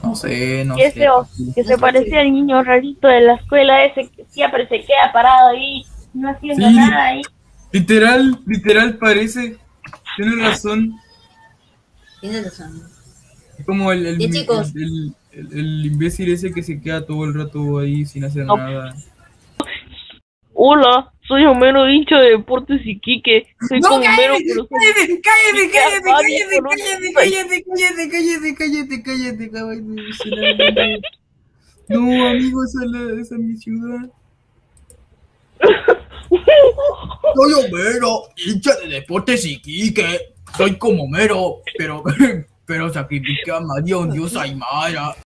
No sé, no Qué sé, feo, papi. que se parecía al niño rarito de la escuela ese que siempre se queda parado ahí, no haciendo Sí, nada ahí. literal parece. Tienes razón. Tienes razón. Es como Bien, chicos. el imbécil ese que se queda todo el rato ahí sin hacer No. nada. Hola, soy Homero, hincha de Deportes Iquique. Soy No, como Homero, cállate, pero soy cállate, cállate, Iquique cállate, Arcadia cállate, con un cállate, 86. cállate, cállate, cállate, cállate, cállate, acabas de mencionar el nombre. No, amigo, esa es mi ciudad. Soy Homero, hincha de Deportes Iquique. Soy como Homero, pero, pero sacrifiqué a María, un dios Aymara.